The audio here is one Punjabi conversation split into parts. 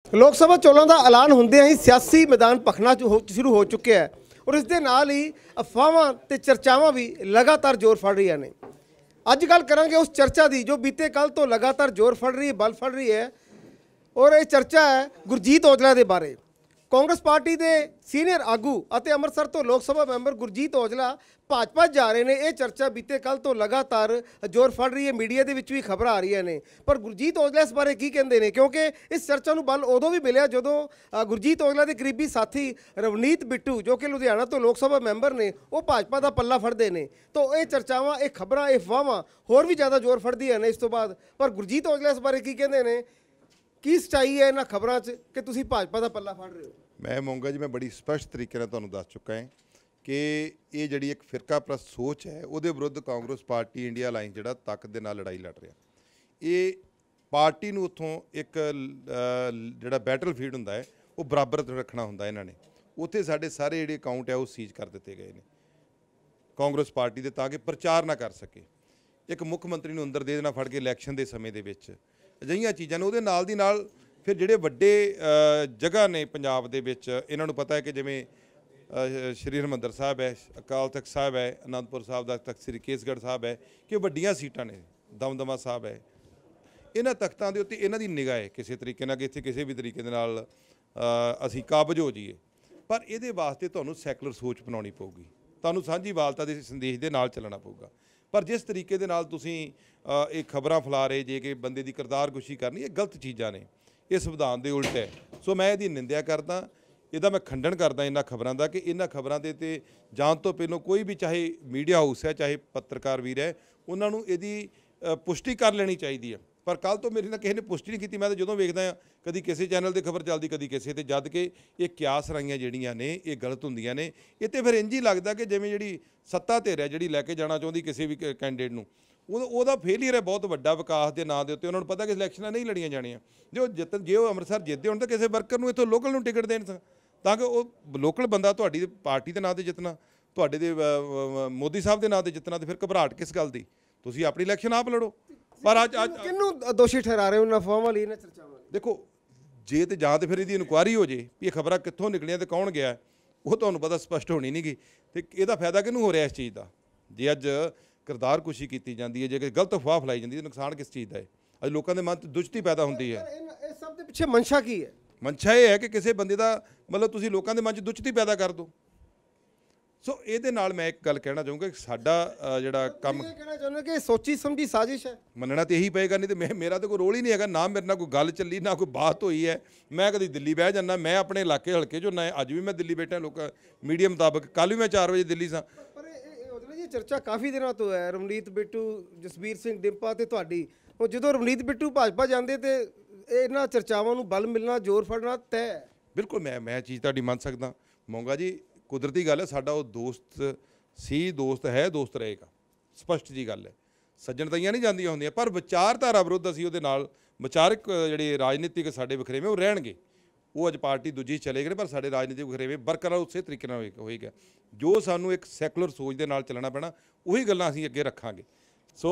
ਲੋਕ ਸਭਾ ਚੋਣਾਂ ਦਾ ਐਲਾਨ ਹੁੰਦਿਆਂ ਹੀ ਸਿਆਸੀ ਮੈਦਾਨ ਭਖਣਾ ਸ਼ੁਰੂ ਹੋ ਚੁੱਕਿਆ ਹੈ ਔਰ ਇਸ ਦੇ ਨਾਲ ਹੀ ਅਫਵਾਹਾਂ ਤੇ ਚਰਚਾਵਾਂ ਵੀ ਲਗਾਤਾਰ ਜ਼ੋਰ ਫੜ ਰਹੀਆਂ ਨੇ। ਅੱਜ ਗੱਲ ਕਰਾਂਗੇ ਉਸ ਚਰਚਾ ਦੀ ਜੋ ਬੀਤੇ ਕੱਲ ਤੋਂ ਲਗਾਤਾਰ ਜ਼ੋਰ ਫੜ ਰਹੀ ਹੈ, ਬਲ ਫੜ ਰਹੀ ਹੈ ਔਰ ਇਹ ਚਰਚਾ ਹੈ ਗੁਰਜੀਤ ਔਜਲਾ ਦੇ ਬਾਰੇ। ਕਾਂਗਰਸ ਪਾਰਟੀ ਦੇ ਸੀਨੀਅਰ ਆਗੂ ਅਤੇ ਅੰਮ੍ਰਿਤਸਰ ਤੋਂ ਲੋਕ ਸਭਾ ਮੈਂਬਰ ਗੁਰਜੀਤ ਔਜਲਾ ਭਾਜਪਾ ਜਾ ਰਹੇ ਨੇ। ਇਹ ਚਰਚਾ ਬੀਤੇ ਕੱਲ ਤੋਂ ਲਗਾਤਾਰ ਜ਼ੋਰ ਫੜ ਰਹੀ ਹੈ, ਮੀਡੀਆ ਦੇ ਵਿੱਚ ਵੀ ਖਬਰਾਂ ਆ ਰਹੀਆਂ ਨੇ। ਪਰ ਗੁਰਜੀਤ ਔਜਲਾ ਇਸ ਬਾਰੇ ਕੀ ਕਹਿੰਦੇ ਨੇ, ਕਿਉਂਕਿ ਇਸ ਚਰਚਾ ਨੂੰ ਬਲ ਉਦੋਂ ਵੀ ਮਿਲਿਆ ਜਦੋਂ ਗੁਰਜੀਤ ਔਜਲਾ ਦੇ ਕਰੀਬੀ ਸਾਥੀ ਰਵਨੀਤ ਬਿੱਟੂ ਜੋ ਕਿ ਲੁਧਿਆਣਾ ਤੋਂ ਲੋਕ ਸਭਾ ਮੈਂਬਰ ਨੇ, ਉਹ ਭਾਜਪਾ ਦਾ ਪੱਲਾ ਫੜਦੇ ਨੇ। ਤਾਂ ਇਹ ਚਰਚਾਵਾਂ, ਇਹ ਖਬਰਾਂ, ਇਹ ਅਫਵਾਹਾਂ ਹੋਰ ਵੀ ਜ਼ਿਆਦਾ ਜ਼ੋਰ ਫੜਦੀਆਂ ਨੇ ਇਸ ਤੋਂ ਬਾਅਦ। ਪਰ ਗੁਰਜੀਤ ਔਜਲਾ ਇਸ ਬਾਰੇ ਕੀ ਕਹਿੰਦੇ ਨੇ, ਕੀ ਸੱਚਾਈ ਹੈ ਇਹਨਾਂ ਖਬਰਾਂ 'ਚ ਕਿ ਤੁਸੀਂ ਭਾਜਪਾ ਦਾ ਪੱਲਾ ਫੜ ਰਹੇ ਹੋ? ਮੈਂ ਮੋਂਗਾ ਜੀ, ਮੈਂ ਬੜੀ ਸਪਸ਼ਟ ਤਰੀਕੇ ਨਾਲ ਤੁਹਾਨੂੰ ਦੱਸ ਚੁੱਕਾ ਹਾਂ ਕਿ ਇਹ ਜਿਹੜੀ ਇੱਕ ਫਿਰਕਾ ਪ੍ਰਸਤ ਸੋਚ ਹੈ ਉਹਦੇ ਵਿਰੁੱਧ ਕਾਂਗਰਸ ਪਾਰਟੀ ਇੰਡੀਆ ਅਲਾਈਅੰਸ ਜਿਹੜਾ ਤਾਕਤ ਦੇ ਨਾਲ ਲੜਾਈ ਲੜ ਰਿਹਾ। ਇਹ ਪਾਰਟੀ ਨੂੰ ਉੱਥੋਂ ਇੱਕ ਜਿਹੜਾ ਬੈਟਲਫੀਲਡ ਹੁੰਦਾ ਹੈ ਉਹ ਬਰਾਬਰ ਰੱਖਣਾ ਹੁੰਦਾ ਇਹਨਾਂ ਨੇ। ਉੱਥੇ ਸਾਡੇ ਸਾਰੇ ਜਿਹੜੇ ਅਕਾਊਂਟ ਹੈ ਉਹ ਸੀਜ਼ ਕਰ ਦਿੱਤੇ ਗਏ ਨੇ ਕਾਂਗਰਸ ਪਾਰਟੀ ਦੇ, ਤਾਂ ਕਿ ਪ੍ਰਚਾਰ ਨਾ ਕਰ ਸਕੇ। ਇੱਕ ਮੁੱਖ ਮੰਤਰੀ ਨੂੰ ਅੰਦਰ ਦੇ ਦੇਣਾ ਫੜ ਕੇ ਇਲੈਕਸ਼ਨ ਦੇ ਸਮੇਂ ਦੇ ਵਿੱਚ, ਅਜਿਹੀਆਂ ਚੀਜ਼ਾਂ ਨੇ। ਉਹਦੇ ਨਾਲ ਦੀ ਨਾਲ ਫਿਰ ਜਿਹੜੇ ਵੱਡੇ ਜਗ੍ਹਾ ਨੇ ਪੰਜਾਬ ਦੇ ਵਿੱਚ, ਇਹਨਾਂ ਨੂੰ ਪਤਾ ਹੈ ਕਿ ਜਿਵੇਂ ਸ਼੍ਰੀ ਹਰਿਮੰਦਰ ਸਾਹਿਬ ਹੈ, ਅਕਾਲ ਤਖਤ ਸਾਹਿਬ ਹੈ, ਅਨੰਦਪੁਰ ਸਾਹਿਬ ਦਾ ਤਖਤ ਸ੍ਰੀ ਕੇਸਗੜ੍ਹ ਸਾਹਿਬ ਹੈ, ਕਿ ਵੱਡੀਆਂ ਸੀਟਾਂ ਨੇ, ਦਮਦਮਾ ਸਾਹਿਬ ਹੈ। ਇਹਨਾਂ ਤਖਤਾਂ ਦੇ ਉੱਤੇ ਇਹਨਾਂ ਦੀ ਨਿਗਾਹ ਹੈ ਕਿਸੇ ਤਰੀਕੇ ਨਾਲ ਕਿ ਇੱਥੇ ਕਿਸੇ ਵੀ ਤਰੀਕੇ ਦੇ ਨਾਲ ਅਸੀਂ ਕਾਬਜ ਹੋ ਜਾਈਏ। ਪਰ ਇਹਦੇ ਵਾਸਤੇ ਤੁਹਾਨੂੰ ਸੈਕੂਲਰ ਸੋਚ ਬਣਾਉਣੀ ਪਊਗੀ, ਤੁਹਾਨੂੰ ਸਾਂਝੀਵਾਲਤਾ ਦੇ ਸੰਦੇਸ਼ ਦੇ ਨਾਲ ਚੱਲਣਾ ਪਊਗਾ। ਪਰ ਜਿਸ ਤਰੀਕੇ ਦੇ ਨਾਲ ਤੁਸੀਂ ਇਹ ਖਬਰਾਂ ਫੈਲਾ ਰਹੇ ਜੇ ਕਿ ਬੰਦੇ ਦੀ ਕਿਰਦਾਰਕੁਸ਼ੀ ਕਰਨੀ, ਇਹ ਗਲਤ ਚੀਜ਼ਾਂ ਨੇ, ਇਹ ਸੰਵਿਧਾਨ ਦੇ ਉਲਟ ਹੈ। ਸੋ ਮੈਂ ਇਹਦੀ ਨਿੰਦਿਆ ਕਰਦਾ, ਇਹਦਾ ਮੈਂ ਖੰਡਨ ਕਰਦਾ ਇਹਨਾਂ ਖਬਰਾਂ ਦਾ, ਕਿ ਇਹਨਾਂ ਖਬਰਾਂ ਦੇ ਤੇ ਜਾਣ ਤੋਂ ਪਹਿਲਾਂ ਕੋਈ ਵੀ, ਚਾਹੇ ਮੀਡੀਆ ਹਾਊਸ ਹੈ, ਚਾਹੇ ਪੱਤਰਕਾਰ ਵੀਰ ਹੈ, ਉਹਨਾਂ ਨੂੰ ਇਹਦੀ ਪੁਸ਼ਟੀ ਕਰ ਲੈਣੀ ਚਾਹੀਦੀ ਹੈ। ਪਰ ਕੱਲ੍ਹ ਤੋਂ ਮੇਰੇ ਨਾਲ ਕਿਸੇ ਨੇ ਪੁਸ਼ਟੀ ਨਹੀਂ ਕੀਤੀ। ਮੈਂ ਤਾਂ ਜਦੋਂ ਵੇਖਦਾ ਹਾਂ ਕਦੀ ਕਿਸੇ ਚੈਨਲ 'ਤੇ ਖਬਰ ਚੱਲਦੀ, ਕਦੀ ਕਿਸੇ 'ਤੇ, ਜਦ ਕਿ ਇਹ ਕਿਆਸ ਰਾਈਆਂ ਜਿਹੜੀਆਂ ਨੇ ਇਹ ਗਲਤ ਹੁੰਦੀਆਂ ਨੇ। ਇਹ ਤਾਂ ਫਿਰ ਇੰਝ ਹੀ ਲੱਗਦਾ ਕਿ ਜਿਵੇਂ ਜਿਹੜੀ ਸੱਤਾ ਧਿਰ ਹੈ ਜਿਹੜੀ ਲੈ ਕੇ ਜਾਣਾ ਚਾਹੁੰਦੀ ਕਿਸੇ ਵੀ ਕੈਂਡੀਡੇਟ ਨੂੰ, ਉਹਦਾ ਫੇਲੀਅਰ ਹੈ ਬਹੁਤ ਵੱਡਾ ਵਿਕਾਸ ਦੇ ਨਾਂ ਦੇ ਉੱਤੇ। ਉਹਨਾਂ ਨੂੰ ਪਤਾ ਕਿ ਇਲੈਕਸ਼ਨਾਂ ਨਹੀਂ ਲੜੀਆਂ ਜਾਣੀਆਂ। ਜੇ ਉਹ ਅੰਮ੍ਰਿਤਸਰ ਜਿੱਤਦੇ ਹੋਣ ਤਾਂ ਕਿਸੇ ਵਰਕਰ ਨੂੰ ਇੱਥੋਂ ਲੋਕਲ ਨੂੰ ਟਿਕਟ ਦੇਣ, ਤਾਂ ਕਿ ਉਹ ਲੋਕਲ ਬੰਦਾ ਤੁਹਾਡੀ ਪਾਰਟੀ ਦੇ ਨਾਂ 'ਤੇ ਜਿੱਤਣਾ, ਤੁਹਾਡੇ ਦੇ ਮੋਦੀ ਸਾਹਿਬ ਦੇ ਨਾਂ 'ਤੇ ਜਿੱਤਣਾ, ਤਾਂ ਫਿਰ ਘਬਰਾਹਟ ਕਿਸ ਗੱਲ ਦੀ? ਤੁਸੀਂ ਆਪਣੀ ਇਲੈਕਸ਼ਨ ਆਪ ਲੜੋ। ਪਰ ਅੱਜ ਕਿਹਨੂੰ ਦੋਸ਼ੀ ਠਹਿਰਾ ਰਹੇ ਹੋ ਅਫਵਾਹਾਂ ਲਈ, ਇਹਨਾਂ ਚਰਚਾਵਾਂ ਲਈ? ਦੇਖੋ, ਜੇ ਤੇ ਜਾਂ ਤਾਂ ਫਿਰ ਇਹਦੀ ਇਨਕੁਆਇਰੀ ਹੋ ਜੇ ਵੀ ਇਹ ਖਬਰਾਂ ਕਿੱਥੋਂ ਨਿਕਲੀਆਂ ਤੇ ਕੌਣ ਗਿਆ, ਉਹ ਤੁਹਾਨੂੰ ਪਤਾ ਸਪਸ਼ਟ ਹੋਣੀ ਨਹੀਂ ਗੀ। ਅਤੇ ਇਹਦਾ ਫਾਇਦਾ ਕਿਹਨੂੰ ਹੋ ਰਿਹਾ ਇਸ ਚੀਜ਼ ਦਾ? ਜੇ ਅੱਜ ਕਿਰਦਾਰਕੁਸ਼ੀ ਕੀਤੀ ਜਾਂਦੀ ਹੈ, ਜੇ ਗਲਤ ਅਫਵਾਹ ਫੈਲਾਈ ਜਾਂਦੀ ਹੈ, ਨੁਕਸਾਨ ਕਿਸ ਚੀਜ਼ ਦਾ ਹੈ? ਅੱਜ ਲੋਕਾਂ ਦੇ ਮਨ 'ਚ ਦੁਸ਼ਟੀ ਪੈਦਾ ਹੁੰਦੀ ਹੈ। ਇਹ ਸਭ ਦੇ ਪਿੱਛੇ ਮਨਸ਼ਾ ਕੀ ਹੈ? ਮਨਸ਼ਾ ਇਹ ਹੈ ਕਿ ਕਿਸੇ ਬੰਦੇ ਦਾ ਮਤਲਬ ਤੁਸੀਂ ਲੋਕਾਂ ਦੇ ਮਨ 'ਚ ਦੁਸ਼ਟੀ ਪੈਦਾ ਕਰ ਦਿਓ। ਸੋ ਇਹਦੇ ਨਾਲ ਮੈਂ ਇੱਕ ਗੱਲ ਕਹਿਣਾ ਚਾਹੂੰਗਾ ਕਿ ਸਾਡਾ ਜਿਹੜਾ ਕੰਮ, ਕਹਿਣਾ ਚਾਹੁੰਦਾ ਕਿ ਸੋਚੀ ਸਮਝੀ ਸਾਜ਼ਿਸ਼ ਹੈ। ਮੰਨਣਾ ਤਾਂ ਇਹੀ ਪਏਗਾ, ਨਹੀਂ ਤੇ ਮੇਰਾ ਤਾਂ ਕੋਈ ਰੋਲ ਹੀ ਨਹੀਂ ਹੈਗਾ। ਨਾ ਮੇਰੇ ਨਾਲ ਕੋਈ ਗੱਲ ਚੱਲੀ, ਨਾ ਕੋਈ ਬਾਤ ਹੋਈ ਹੈ। ਮੈਂ ਕਦੀ ਦਿੱਲੀ ਬਹਿ ਜਾਂਦਾ, ਮੈਂ ਆਪਣੇ ਇਲਾਕੇ ਹਲਕੇ 'ਚ ਹੁੰਦਾ ਹੈ। ਅੱਜ ਵੀ ਮੈਂ ਦਿੱਲੀ ਬੈਠਾ, ਲੋਕਾਂ ਮੀਡੀਆ ਮੁਤਾਬਕ ਕੱਲ੍ਹ ਵੀ ਮੈਂ 4 ਵਜੇ ਦਿੱਲੀ ਸਾਂ। ਪਰ ਇਹ ਚਰਚਾ ਕਾਫੀ ਦਿਨਾਂ ਤੋਂ ਹੈ, ਰਵਨੀਤ ਬਿੱਟੂ, ਜਸਬੀਰ ਸਿੰਘ ਡਿੰਪਾ ਤੇ ਤੁਹਾਡੀ। ਉਹ ਜਦੋਂ ਰਵਨੀਤ ਬਿੱਟੂ ਭਾਜਪਾ ਜਾਂਦੇ ਤੇ ਇਹਨਾਂ ਚਰਚਾਵਾਂ ਨੂੰ ਬਲ ਮਿਲਣਾ, ਜ਼ੋਰ ਫੜਨਾ ਤੈਅ ਹੈ। ਬਿਲਕੁਲ, ਮੈਂ ਚੀਜ਼ ਤੁਹਾਡੀ ਮੰਨ ਸਕਦਾ ਮੋਂਗਾ ਜੀ। ਕੁਦਰਤੀ ਗੱਲ ਹੈ, ਸਾਡਾ ਉਹ ਦੋਸਤ ਸੀ, ਦੋਸਤ ਹੈ, ਦੋਸਤ ਰਹੇਗਾ, ਸਪਸ਼ਟ ਜੀ ਗੱਲ ਹੈ। ਸੱਜਣ ਤਾਈਆਂ ਨਹੀਂ ਜਾਂਦੀਆਂ ਹੁੰਦੀਆਂ, ਪਰ ਵਿਚਾਰਧਾਰਾ ਵਿਰੁੱਧ ਅਸੀਂ ਉਹਦੇ ਨਾਲ ਵਿਚਾਰਕ ਜਿਹੜੇ ਰਾਜਨੀਤਿਕ ਸਾਡੇ ਵਖਰੇਵੇਂ ਉਹ ਰਹਿਣਗੇ। ਉਹ ਅੱਜ ਪਾਰਟੀ ਦੂਜੀ ਚਲੇ ਗਏ, ਪਰ ਸਾਡੇ ਰਾਜਨੀਤਿਕ ਵਖਰੇਵੇਂ ਬਰਕਰਾਰ ਉਸੇ ਤਰੀਕੇ ਨਾਲ ਹੋਏਗਾ। ਜੋ ਸਾਨੂੰ ਇੱਕ ਸੈਕੂਲਰ ਸੋਚ ਦੇ ਨਾਲ ਚੱਲਣਾ ਪੈਣਾ, ਉਹੀ ਗੱਲਾਂ ਅਸੀਂ ਅੱਗੇ ਰੱਖਾਂਗੇ। ਸੋ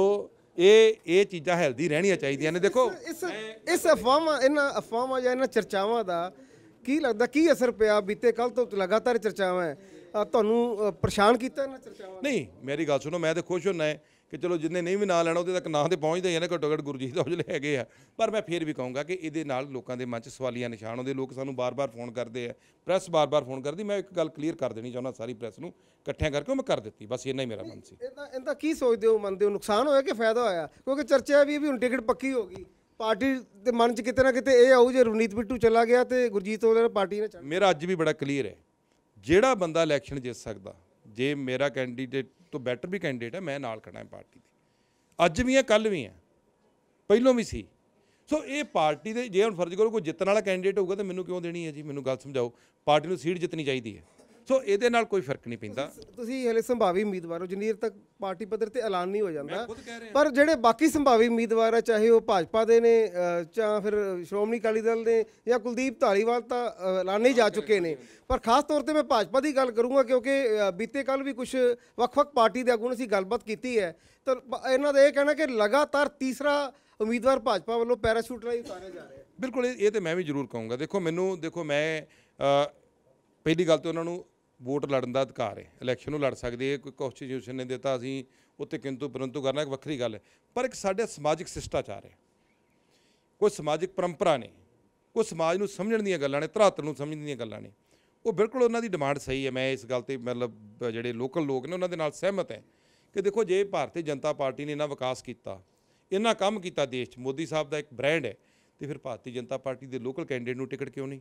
ਇਹ ਚੀਜ਼ਾਂ ਹੈਲਦੀ ਰਹਿਣੀਆਂ ਚਾਹੀਦੀਆਂ ਨੇ। ਦੇਖੋ, ਇਸ ਅਫਵਾਹਾਂ, ਇਹਨਾਂ ਅਫਵਾਹਾਂ ਜਾਂ ਇਹਨਾਂ ਚਰਚਾਵਾਂ ਦਾ ਕੀ ਲੱਗਦਾ, ਕੀ ਅਸਰ ਪਿਆ? ਬੀਤੇ ਕੱਲ੍ਹ ਤੋਂ ਲਗਾਤਾਰ ਚਰਚਾਵਾਂ ਹੈ, ਤੁਹਾਨੂੰ ਪਰੇਸ਼ਾਨ ਕੀਤਾ ਇਹਨਾਂ ਚਰਚਾਵਾਂ? ਨਹੀਂ, ਮੇਰੀ ਗੱਲ ਸੁਣੋ, ਮੈਂ ਤਾਂ ਖੁਸ਼ ਹੁੰਦਾ ਕਿ ਚਲੋ ਜਿੰਨੇ ਨਹੀਂ ਵੀ ਨਾਂ ਲੈਣਾ ਉਹਦੇ ਤੱਕ ਨਾਂ 'ਤੇ ਪਹੁੰਚਦੇ ਹੀ ਨੇ, ਘੱਟੋ ਘੱਟ ਗੁਰਜੀਤ ਔਜਲੇ ਹੈਗੇ ਆ। ਪਰ ਮੈਂ ਫਿਰ ਵੀ ਕਹੂੰਗਾ ਕਿ ਇਹਦੇ ਨਾਲ ਲੋਕਾਂ ਦੇ ਮਨ 'ਚ ਸਵਾਲੀਆ ਨਿਸ਼ਾਨ ਹੁੰਦੇ। ਲੋਕ ਸਾਨੂੰ ਬਾਰ-ਬਾਰ ਫੋਨ ਕਰਦੇ ਆ, ਪ੍ਰੈਸ ਬਾਰ-ਬਾਰ ਫੋਨ ਕਰਦੀ। ਮੈਂ ਇੱਕ ਗੱਲ ਕਲੀਅਰ ਕਰ ਦੇਣੀ ਚਾਹੁੰਦਾ ਸਾਰੀ ਪ੍ਰੈਸ ਨੂੰ ਇਕੱਠਿਆਂ ਕਰਕੇ, ਉਹ ਮੈਂ ਕਰ ਦਿੱਤੀ। ਬਸ ਇੰਨਾ ਹੀ ਮੇਰਾ ਮਨ ਸੀ। ਇਹਦਾ ਕੀ ਸੋਚਦੇ ਹੋ, ਮੰਨਦੇ ਹੋ ਨੁਕਸਾਨ ਹੋਇਆ ਕਿ ਫਾਇਦਾ ਹੋਇਆ? ਕਿਉਂਕਿ ਚਰਚਾ ਵੀ ਹੁਣ ਟਿਕਟ ਪੱਕੀ ਹੋ ਗਈ, ਪਾਰਟੀ ਦੇ ਮਨ 'ਚ ਕਿਤੇ ਨਾ ਕਿਤੇ ਇਹ ਆਊ ਜੇ ਰਵਨੀਤ ਬਿੱਟੂ ਚਲਾ ਗਿਆ ਤੇ ਗੁਰਜੀਤ ਔਜਲਾ ਪਾਰਟੀ ਨੇ। ਮੇਰਾ ਅੱਜ ਵੀ ਬੜਾ ਕਲੀਅਰ ਹੈ, ਜਿਹੜਾ ਬੰਦਾ ਇਲੈਕਸ਼ਨ ਜਿੱਤ ਸਕਦਾ, ਜੇ ਮੇਰਾ ਕੈਂਡੀਡੇਟ ਤੋਂ ਬੈਟਰ ਵੀ ਕੈਂਡੀਡੇਟ ਹੈ, ਮੈਂ ਨਾਲ ਖੜਾ ਹਾਂ ਪਾਰਟੀ ਦੀ। ਅੱਜ ਵੀ ਹੈ, ਕੱਲ੍ਹ ਵੀ ਹੈ, ਪਹਿਲੋਂ ਵੀ ਸੀ। ਸੋ ਇਹ ਪਾਰਟੀ ਦੇ, ਜੇ ਹੁਣ ਫਰਜ਼ ਕਰੋ ਕੋਈ ਜਿੱਤਣ ਵਾਲਾ ਕੈਂਡੀਡੇਟ ਹੋਊਗਾ ਤਾਂ ਮੈਨੂੰ ਕਿਉਂ ਦੇਣੀ ਹੈ ਜੀ? ਮੈਨੂੰ ਗੱਲ ਸਮਝਾਓ। ਪਾਰਟੀ ਨੂੰ ਸੀਟ ਜਿੱਤਣੀ ਚਾਹੀਦੀ ਹੈ। ਸੋ ਇਹਦੇ ਨਾਲ ਕੋਈ ਫਰਕ ਨਹੀਂ ਪੈਂਦਾ। ਤੁਸੀਂ ਹਲੇ ਸੰਭਾਵੀ ਉਮੀਦਵਾਰ ਹੋ, ਜਿੰਨੀ ਦੇਰ ਤੱਕ ਪਾਰਟੀ ਪੱਧਰ ਤੇ ਐਲਾਨ ਨਹੀਂ ਹੋ ਜਾਂਦਾ। ਪਰ ਜਿਹੜੇ ਬਾਕੀ ਸੰਭਾਵੀ ਉਮੀਦਵਾਰ ਆ, ਚਾਹੇ ਉਹ ਭਾਜਪਾ ਦੇ ਨੇ ਜਾਂ ਫਿਰ ਸ਼੍ਰੋਮਣੀ ਅਕਾਲੀ ਦਲ ਦੇ ਜਾਂ ਕੁਲਦੀਪ ਧਾਲੀਵਾਲ, ਤਾਂ ਐਲਾਨੇ ਜਾ ਚੁੱਕੇ ਨੇ। ਪਰ ਖਾਸ ਤੌਰ ਤੇ ਮੈਂ ਭਾਜਪਾ ਦੀ ਗੱਲ ਕਰੂੰਗਾ, ਕਿਉਂਕਿ ਬੀਤੇ ਕੱਲ੍ਹ ਵੀ ਕੁਝ ਵੱਖ-ਵੱਖ ਪਾਰਟੀ ਦੇ ਆਗੂਆਂ ਨਾਲ ਅਸੀਂ ਗੱਲਬਾਤ ਕੀਤੀ ਹੈ। ਤਾਂ ਇਹਨਾਂ ਦਾ ਇਹ ਕਹਿਣਾ ਕਿ ਲਗਾਤਾਰ ਤੀਸਰਾ ਉਮੀਦਵਾਰ ਭਾਜਪਾ ਵੱਲੋਂ ਪੈਰਾਸ਼ੂਟ ਰਾਹੀਂ ਉਤਾਰਿਆ ਜਾ ਰਿਹਾ ਹੈ। ਬਿਲਕੁਲ ਇਹ ਤੇ ਮੈਂ ਵੀ ਜ਼ਰੂਰ ਕਹੂੰਗਾ। ਦੇਖੋ ਮੈਂ ਪਹਿਲੀ ਗੱਲ ਤਾਂ ਉਹਨਾਂ ਨੂੰ ਵੋਟ ਲੜਨ ਦਾ ਅਧਿਕਾਰ ਹੈ, ਇਲੈਕਸ਼ਨ ਨੂੰ ਲੜ ਸਕਦੇ ਹੈ, ਕੋਈ ਕੌਂਸਟੀਟਿਊਸ਼ਨ ਨੇ ਦਿੱਤਾ, ਅਸੀਂ ਉੱਤੇ ਕਿੰਤੂ ਪਰੰਤੂ ਕਰਨਾ ਇੱਕ ਵੱਖਰੀ ਗੱਲ ਹੈ। ਪਰ ਇੱਕ ਸਾਡਾ ਸਮਾਜਿਕ ਸ਼ਿਸ਼ਟਾਚਾਰ ਹੈ, ਕੋਈ ਸਮਾਜਿਕ ਪਰੰਪਰਾ ਨੇ, ਕੋਈ ਸਮਾਜ ਨੂੰ ਸਮਝਣ ਦੀਆਂ ਗੱਲਾਂ ਨੇ, ਧਰਾਤਲ ਨੂੰ ਸਮਝਣ ਦੀਆਂ ਗੱਲਾਂ ਨੇ। ਉਹ ਬਿਲਕੁਲ ਉਹਨਾਂ ਦੀ ਡਿਮਾਂਡ ਸਹੀ ਹੈ। ਮੈਂ ਇਸ ਗੱਲ 'ਤੇ ਮਤਲਬ ਜਿਹੜੇ ਲੋਕਲ ਲੋਕ ਨੇ ਉਹਨਾਂ ਦੇ ਨਾਲ ਸਹਿਮਤ ਹੈ ਕਿ ਦੇਖੋ ਜੇ ਭਾਰਤੀ ਜਨਤਾ ਪਾਰਟੀ ਨੇ ਇੰਨਾ ਵਿਕਾਸ ਕੀਤਾ, ਇੰਨਾ ਕੰਮ ਕੀਤਾ ਦੇਸ਼ 'ਚ, ਮੋਦੀ ਸਾਹਿਬ ਦਾ ਇੱਕ ਬ੍ਰਾਂਡ ਹੈ, ਤੇ ਫਿਰ ਭਾਰਤੀ ਜਨਤਾ ਪਾਰਟੀ ਦੇ ਲੋਕਲ ਕੈਂਡੀਡੇਟ ਨੂੰ ਟਿਕਟ ਕਿਉਂ ਨਹੀਂ?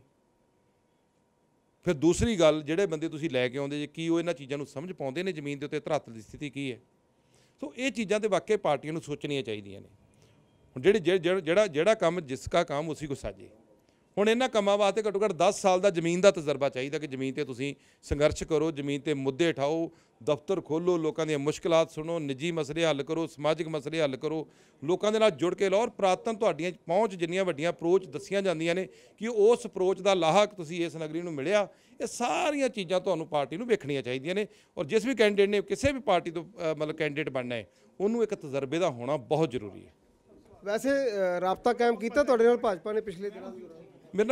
ਫਿਰ ਦੂਸਰੀ ਗੱਲ, ਜਿਹੜੇ ਬੰਦੇ ਤੁਸੀਂ ਲੈ ਕੇ ਆਉਂਦੇ ਜੇ ਕੀ ਉਹ ਇਹਨਾਂ ਚੀਜ਼ਾਂ ਨੂੰ ਸਮਝ ਪਾਉਂਦੇ ਨੇ, ਜ਼ਮੀਨ ਦੇ ਉੱਤੇ ਧਰਾਤਲ ਦੀ ਸਥਿਤੀ ਕੀ ਹੈ? ਸੋ ਇਹ ਚੀਜ਼ਾਂ ਤੇ ਵਾਕਈ ਪਾਰਟੀਆਂ ਨੂੰ ਸੋਚਣੀਆਂ ਚਾਹੀਦੀਆਂ ਨੇ। ਹੁਣ ਜਿਹੜਾ ਕੰਮ ਜਿਸ ਕਾ ਕੰਮ ਉਸੀ ਕੋ ਸਾਜੇ। ਹੁਣ ਇਹਨਾਂ ਕੰਮਾਂ ਵਾਸਤੇ ਘੱਟੋ ਘੱਟ 10 ਸਾਲ ਦਾ ਜ਼ਮੀਨ ਦਾ ਤਜਰਬਾ ਚਾਹੀਦਾ ਕਿ ਜ਼ਮੀਨ 'ਤੇ ਤੁਸੀਂ ਸੰਘਰਸ਼ ਕਰੋ, ਜ਼ਮੀਨ 'ਤੇ ਮੁੱਦੇ ਉਠਾਓ, ਦਫ਼ਤਰ ਖੋਲ੍ਹੋ, ਲੋਕਾਂ ਦੀਆਂ ਮੁਸ਼ਕਲਾਤ ਸੁਣੋ, ਨਿੱਜੀ ਮਸਲੇ ਹੱਲ ਕਰੋ, ਸਮਾਜਿਕ ਮਸਲੇ ਹੱਲ ਕਰੋ, ਲੋਕਾਂ ਦੇ ਨਾਲ ਜੁੜ ਕੇ ਲਓ। ਔਰ ਪੁਰਾਤਨ ਤੁਹਾਡੀਆਂ ਪਹੁੰਚ ਜਿੰਨੀਆਂ ਵੱਡੀਆਂ ਅਪਰੋਚ ਦੱਸੀਆਂ ਜਾਂਦੀਆਂ ਨੇ ਕਿ ਉਸ ਅਪਰੋਚ ਦਾ ਲਾਹਾ ਤੁਸੀਂ ਇਸ ਨਗਰੀ ਨੂੰ ਮਿਲਿਆ, ਇਹ ਸਾਰੀਆਂ ਚੀਜ਼ਾਂ ਤੁਹਾਨੂੰ ਪਾਰਟੀ ਨੂੰ ਵੇਖਣੀਆਂ ਚਾਹੀਦੀਆਂ ਨੇ। ਔਰ ਜਿਸ ਵੀ ਕੈਂਡੀਡੇਟ ਨੇ ਕਿਸੇ ਵੀ ਪਾਰਟੀ ਤੋਂ ਮਤਲਬ ਕੈਂਡੀਡੇਟ ਬਣਨਾ ਹੈ, ਉਹਨੂੰ ਇੱਕ ਤਜਰਬੇ ਦਾ ਹੋਣਾ ਬਹੁਤ ਜ਼ਰੂਰੀ ਹੈ। ਵੈਸੇ ਰਾਬਤਾ ਕਾਇਮ ਕੀਤਾ ਤੁਹਾਡੇ ਨਾਲ ਭਾਜਪਾ ਨੇ ਪਿਛਲੇ ਦਿਨਾਂ ਦੇ ਦੌਰਾਨ?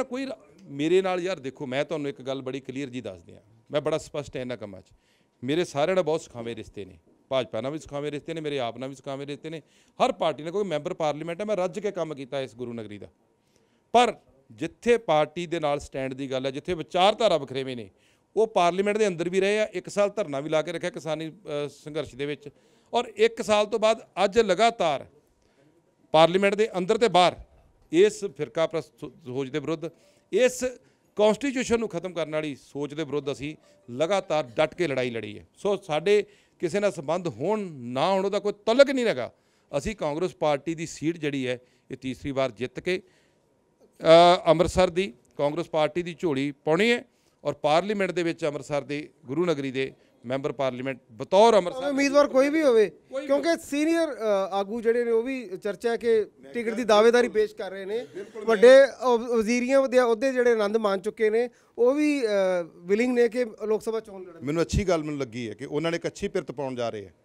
ਮੇਰੇ ਨਾਲ ਯਾਰ ਦੇਖੋ, ਮੈਂ ਤੁਹਾਨੂੰ ਇੱਕ ਗੱਲ ਬੜੀ ਕਲੀਅਰ ਜੀ ਦੱਸ ਦਿਆਂ, ਮੈਂ ਬੜਾ ਸਪਸ਼ਟ ਹੈ ਇਹਨਾਂ ਕੰਮਾਂ 'ਚ। ਮੇਰੇ ਸਾਰਿਆਂ ਨਾਲ ਬਹੁਤ ਸੁਖਾਵੇਂ ਰਿਸ਼ਤੇ ਨੇ, ਭਾਜਪਾ ਨਾਲ ਵੀ ਸੁਖਾਵੇਂ ਰਿਸ਼ਤੇ ਨੇ, ਮੇਰੇ ਆਪ ਨਾਲ ਵੀ ਸੁਖਾਵੇਂ ਰਿਸ਼ਤੇ ਨੇ, ਹਰ ਪਾਰਟੀ ਨਾਲ। ਕੋਈ ਮੈਂਬਰ ਪਾਰਲੀਮੈਂਟ ਹੈ, ਮੈਂ ਰੱਜ ਕੇ ਕੰਮ ਕੀਤਾ ਇਸ ਗੁਰੂ ਨਗਰੀ ਦਾ। ਪਰ ਜਿੱਥੇ ਪਾਰਟੀ ਦੇ ਨਾਲ ਸਟੈਂਡ ਦੀ ਗੱਲ ਹੈ, ਜਿੱਥੇ ਵਿਚਾਰਧਾਰਾ ਵੱਖਰੇਵੇਂ ਨੇ, ਉਹ ਪਾਰਲੀਮੈਂਟ ਦੇ ਅੰਦਰ ਵੀ ਰਹੇ ਆ। 1 ਸਾਲ ਧਰਨਾ ਵੀ ਲਾ ਕੇ ਰੱਖਿਆ ਕਿਸਾਨੀ ਸੰਘਰਸ਼ ਦੇ ਵਿੱਚ, ਔਰ 1 ਸਾਲ ਤੋਂ ਬਾਅਦ ਅੱਜ ਲਗਾਤਾਰ ਪਾਰਲੀਮੈਂਟ ਦੇ ਅੰਦਰ ਤੇ ਬਾਹਰ ਇਸ ਫਿਰਕਾਪ੍ਰਸਤ ਸੋਚ ਦੇ ਵਿਰੁੱਧ, ਇਸ ਕੌਂਸਟੀਟਿਊਸ਼ਨ ਨੂੰ ਖਤਮ ਕਰਨ ਵਾਲੀ ਸੋਚ ਦੇ ਵਿਰੁੱਧ ਅਸੀਂ ਲਗਾਤਾਰ ਡਟ ਕੇ ਲੜਾਈ ਲੜੀ ਹੈ। ਸੋ ਸਾਡੇ ਕਿਸੇ ਨਾਲ ਸੰਬੰਧ ਹੋਣ ਨਾ ਹੋਣ ਉਹਦਾ ਕੋਈ ਤਲਕ ਨਹੀਂ ਹੈਗਾ। ਅਸੀਂ ਕਾਂਗਰਸ ਪਾਰਟੀ ਦੀ ਸੀਟ ਜਿਹੜੀ ਹੈ ਇਹ ਤੀਸਰੀ ਵਾਰ ਜਿੱਤ ਕੇ ਅੰਮ੍ਰਿਤਸਰ ਦੀ ਕਾਂਗਰਸ ਪਾਰਟੀ ਦੀ ਝੋਲੀ ਪਾਉਣੀ ਹੈ। ਔਰ ਪਾਰਲੀਮੈਂਟ ਦੇ ਵਿੱਚ ਅੰਮ੍ਰਿਤਸਰ ਦੇ ਗੁਰੂ ਨਗਰੀ ਦੇ ਮੈਂਬਰ ਪਾਰਲੀਮੈਂਟ ਬਤੌਰ ਅੰਮ੍ਰਿਤਸਰ ਉਮੀਦਵਾਰ ਕੋਈ ਵੀ ਹੋਵੇ, ਕਿਉਂਕਿ ਸੀਨੀਅਰ ਆਗੂ ਜਿਹੜੇ ਨੇ ਉਹ ਵੀ ਚਰਚਾ ਹੈ ਕਿ ਟਿਕਟ ਦੀ ਦਾਅਵੇਦਾਰੀ ਪੇਸ਼ ਕਰ ਰਹੇ ਨੇ। ਵੱਡੇ ਵਜ਼ੀਰੀਆਂ ਦੇ ਅਹੁਦੇ ਜਿਹੜੇ ਆਨੰਦ ਮਾਣ ਚੁੱਕੇ ਨੇ, ਉਹ ਵੀ ਵਿਲਿੰਗ ਨੇ ਕਿ ਲੋਕ ਸਭਾ ਚੋਣ ਲੜਨ। ਮੈਨੂੰ ਅੱਛੀ ਗੱਲ ਲੱਗੀ ਹੈ ਕਿ ਉਹਨਾਂ ਨੇ ਇੱਕ ਅੱਛੀ ਪਿਰਤ ਪਾਉਣ ਜਾ ਰਹੇ ਹੈ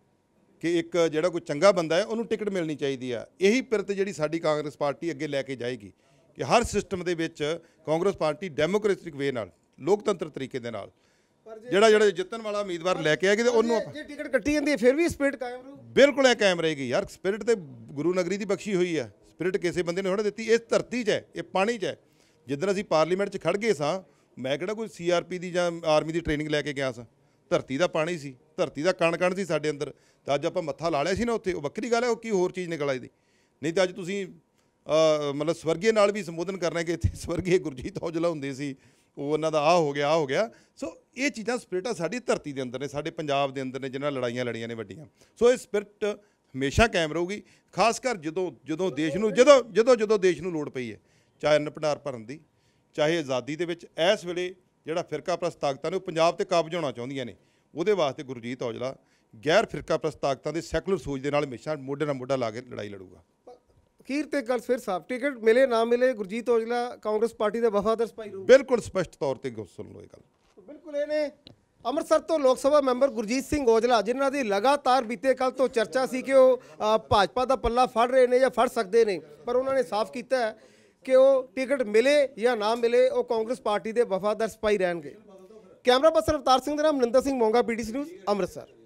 ਕਿ ਇੱਕ ਜਿਹੜਾ ਕੋਈ ਚੰਗਾ ਬੰਦਾ ਹੈ ਉਹਨੂੰ ਟਿਕਟ ਮਿਲਣੀ ਚਾਹੀਦੀ ਆ। ਇਹੀ ਪਿਰਤ ਜਿਹੜੀ ਸਾਡੀ ਕਾਂਗਰਸ ਪਾਰਟੀ ਅੱਗੇ ਲੈ ਕੇ ਜਾਏਗੀ ਕਿ ਹਰ ਸਿਸਟਮ ਦੇ ਵਿੱਚ ਕਾਂਗਰਸ ਪਾਰਟੀ ਡੈਮੋਕ੍ਰੈਟਿਕ ਵੇ ਨਾਲ, ਲੋਕਤੰਤਰ ਤਰੀਕੇ ਦੇ ਨਾਲ ਜਿਹੜਾ ਜਿੱਤਣ ਵਾਲਾ ਉਮੀਦਵਾਰ ਲੈ ਕੇ ਆਏਗੀ ਤੇ ਉਹਨੂੰ ਜੇ ਟਿਕਟ ਕੱਟੀ ਜਾਂਦੀ ਹੈ ਫਿਰ ਵੀ ਸਪਿਰਿਟ ਕਾਇਮ ਰਹੂ। ਬਿਲਕੁਲ ਇਹ ਕਾਇਮ ਰਹੇਗੀ ਯਾਰ। ਸਪਿਰਿਟ ਤੇ ਗੁਰੂ ਨਗਰੀ ਦੀ ਬਖਸ਼ੀ ਹੋਈ ਆ, ਸਪਿਰਿਟ ਕਿਸੇ ਬੰਦੇ ਨੇ ਥੋੜ੍ਹਾ ਦਿੱਤੀ। ਇਸ ਧਰਤੀ 'ਚ ਹੈ, ਇਹ ਪਾਣੀ 'ਚ ਹੈ। ਜਿੱਦਣ ਅਸੀਂ ਪਾਰਲੀਮੈਂਟ 'ਚ ਖੜ ਗਏ ਸਾਂ, ਮੈਂ ਕਿਹੜਾ ਕੋਈ CRP ਦੀ ਜਾਂ ਆਰਮੀ ਦੀ ਟ੍ਰੇਨਿੰਗ ਲੈ ਕੇ ਗਿਆ ਸਾਂ। ਧਰਤੀ ਦਾ ਪਾਣੀ ਸੀ, ਧਰਤੀ ਦਾ ਕਣ ਸੀ ਸਾਡੇ ਅੰਦਰ। ਤਾਂ ਅੱਜ ਆਪਾਂ ਮੱਥਾ ਲਾ ਲਿਆ ਸੀ ਨਾ ਉੱਥੇ, ਉਹ ਵੱਖਰੀ ਗੱਲ ਹੈ, ਉਹ ਕੀ ਹੋਰ ਚੀਜ਼ ਨਿਕਲ ਆਈ ਦੀ। ਨਹੀਂ ਤਾਂ ਅੱਜ ਤੁਸੀਂ ਮਤਲਬ ਸਵਰਗੀ ਨਾਲ ਵੀ ਸੰਬੋਧਨ ਕਰਨਾ ਕਿ ਇੱਥੇ ਸਵਰਗੀ ਗੁਰਜੀਤ ਔਜਲਾ ਹੁੰਦੇ ਸੀ, ਉਹ ਉਹਨਾਂ ਦਾ ਆਹ ਹੋ ਗਿਆ। ਸੋ ਇਹ ਚੀਜ਼ਾਂ ਸਪਿਰਿਟਾਂ ਸਾਡੀ ਧਰਤੀ ਦੇ ਅੰਦਰ ਨੇ, ਸਾਡੇ ਪੰਜਾਬ ਦੇ ਅੰਦਰ ਨੇ, ਜਿਨ੍ਹਾਂ ਲੜਾਈਆਂ ਲੜੀਆਂ ਨੇ ਵੱਡੀਆਂ। ਸੋ ਇਹ ਸਪਿਰਿਟ ਹਮੇਸ਼ਾ ਕਾਇਮ ਰਹੂਗੀ, ਖਾਸ ਕਰ ਜਦੋਂ ਦੇਸ਼ ਨੂੰ ਜਦੋਂ ਦੇਸ਼ ਨੂੰ ਲੋੜ ਪਈ ਹੈ, ਚਾਹੇ ਅੰਨ ਭੰਡਾਰ ਭਰਨ ਦੀ, ਚਾਹੇ ਆਜ਼ਾਦੀ ਦੇ ਵਿੱਚ। ਇਸ ਵੇਲੇ ਜਿਹੜਾ ਫਿਰਕਾਪ੍ਰਸਤ ਤਾਕਤਾਂ ਨੇ ਉਹ ਪੰਜਾਬ 'ਤੇ ਕਾਬੂ ਹੋਣਾ ਚਾਹੁੰਦੀਆਂ ਨੇ, ਉਹਦੇ ਵਾਸਤੇ ਗੁਰਜੀਤ ਔਜਲਾ ਗੈਰ ਫਿਰਕਾਪ੍ਰਸਤ ਤਾਕਤਾਂ ਦੇ ਸੈਕੂਲਰ ਸੋਚ ਦੇ ਨਾਲ ਹਮੇਸ਼ਾ ਮੋਢੇ ਨਾਲ ਮੋਢਾ ਲਾ ਕੇ ਲੜਾਈ ਲੜੂਗਾ। ਅਖੀਰ ਤੇ ਗੱਲ ਫਿਰ ਸਾਫ, ਟਿਕਟ ਮਿਲੇ ਨਾ ਮਿਲੇ ਗੁਰਜੀਤ ਔਜਲਾ ਕਾਂਗਰਸ ਪਾਰਟੀ ਦਾ ਵਫਾਦਾਰ ਸਿਪਾਹੀ ਰਹੂ। ਬਿਲਕੁਲ ਸਪਸ਼ਟ ਤੌਰ ਤੇ ਸੁਣ ਲਓ ਇਹ ਗੱਲ। ਬਿਲਕੁਲ ਇਹ ਨੇ ਅੰਮ੍ਰਿਤਸਰ ਤੋਂ ਲੋਕ ਸਭਾ ਮੈਂਬਰ ਗੁਰਜੀਤ ਸਿੰਘ ਔਜਲਾ, ਜਿਨ੍ਹਾਂ ਦੀ ਲਗਾਤਾਰ ਬੀਤੇ ਕੱਲ ਤੋਂ ਚਰਚਾ ਸੀ ਕਿ ਉਹ ਭਾਜਪਾ ਦਾ ਪੱਲਾ ਫੜ ਰਹੇ ਨੇ ਜਾਂ ਫੜ ਸਕਦੇ ਨੇ, ਪਰ ਉਹਨਾਂ ਨੇ ਸਾਫ਼ ਕੀਤਾ ਹੈ ਕਿ ਉਹ ਟਿਕਟ ਮਿਲੇ ਜਾਂ ਨਾ ਮਿਲੇ ਉਹ ਕਾਂਗਰਸ ਪਾਰਟੀ ਦੇ ਵਫਾਦਾਰ ਸਿਪਾਹੀ ਰਹਿਣਗੇ। ਕੈਮਰਾ ਪਰਸਨ ਅਵਤਾਰ ਸਿੰਘ ਦੇ ਨਾਲ ਮਨਿੰਦਰ ਸਿੰਘ ਮੋਂਗਾ, PTC ਨਿਊਜ਼ ਅੰਮ੍ਰਿਤਸਰ।